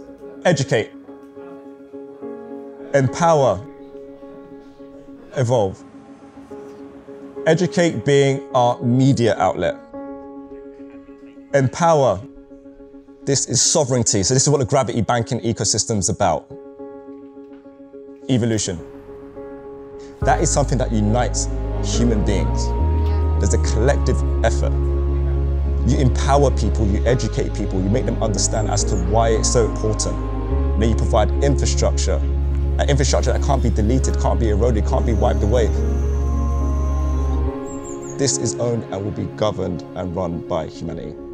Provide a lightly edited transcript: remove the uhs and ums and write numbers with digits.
Educate. Empower. Evolve. Educate being our media outlet. Empower. This is sovereignty. So this is what the gravity banking ecosystem is about. Evolution. That is something that unites human beings. There's a collective effort. You empower people, you educate people, you make them understand as to why it's so important. Then you provide infrastructure, an infrastructure that can't be deleted, can't be eroded, can't be wiped away. This is owned and will be governed and run by humanity.